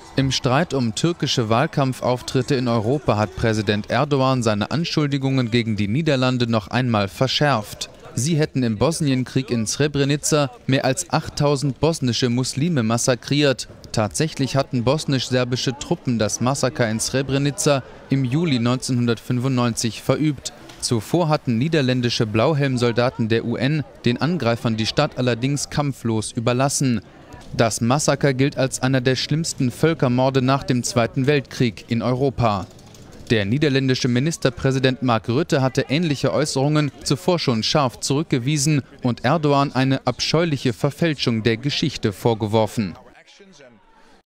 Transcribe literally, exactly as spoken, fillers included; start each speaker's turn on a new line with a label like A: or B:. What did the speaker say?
A: Im Streit um türkische Wahlkampfauftritte in Europa hat Präsident Erdogan seine Anschuldigungen gegen die Niederlande noch einmal verschärft. Sie hätten im Bosnienkrieg in Srebrenica mehr als achttausend bosnische Muslime massakriert. Tatsächlich hatten bosnisch-serbische Truppen das Massaker in Srebrenica im Juli neunzehnhundertfünfundneunzig verübt. Zuvor hatten niederländische Blauhelmsoldaten der U N den Angreifern die Stadt allerdings kampflos überlassen. Das Massaker gilt als einer der schlimmsten Völkermorde nach dem Zweiten Weltkrieg in Europa. Der niederländische Ministerpräsident Mark Rutte hatte ähnliche Äußerungen zuvor schon scharf zurückgewiesen und Erdogan eine abscheuliche Verfälschung der Geschichte vorgeworfen.